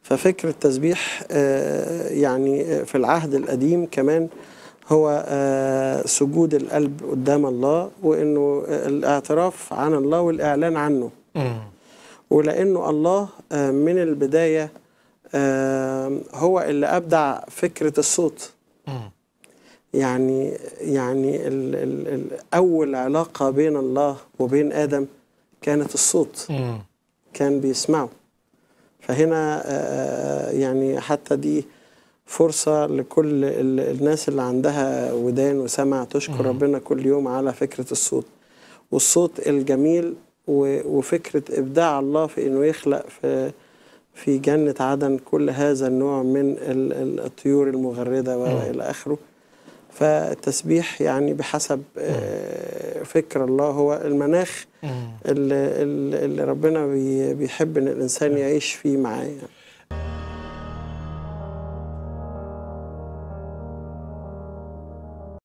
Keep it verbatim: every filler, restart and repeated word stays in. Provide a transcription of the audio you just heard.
ففكر التسبيح يعني في العهد القديم كمان هو سجود القلب قدام الله، وإنه الاعتراف عن الله والإعلان عنه. مم. ولأنه الله من البداية هو اللي أبدع فكرة الصوت. مم. يعني يعني ال ال ال أول علاقة بين الله وبين آدم كانت الصوت. مم. كان بيسمعه. فهنا يعني حتى دي فرصة لكل الناس اللي عندها ودان وسمع تشكر ربنا كل يوم على فكرة الصوت، والصوت الجميل، وفكرة إبداع الله في إنه يخلق في في جنة عدن كل هذا النوع من الطيور المغردة وإلى آخره. فالتسبيح يعني بحسب فكر الله هو المناخ اللي, اللي ربنا بيحب إن الإنسان يعيش فيه معاه.